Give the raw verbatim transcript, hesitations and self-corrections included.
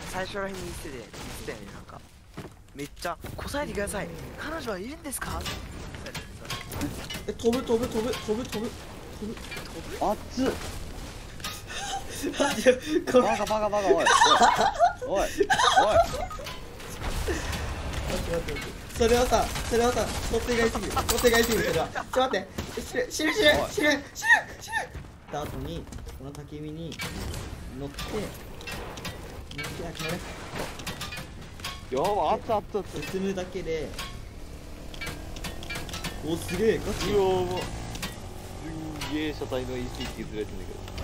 最初らへんに言ってて言ってたよね。なんかめっちゃ答えてください、彼女はいるんですか。 え、飛ぶ飛ぶ飛ぶ飛ぶ飛ぶ飛ぶ熱っ。 マジでこれバカバカバカ、おいおいおいおい。 待って待って待って、それはさ、それはさ、想定外すぎる、想定外すぎる。それはちょっと待って、死ぬ死ぬ死ぬ死ぬ死ぬ死ぬった後にこの焚き火に乗って乗ってあ、決まれやば、熱々熱々。 進むだけで、お、すげえガチ。 うわー、すんげえ車体の イーシー 削られてんだけど。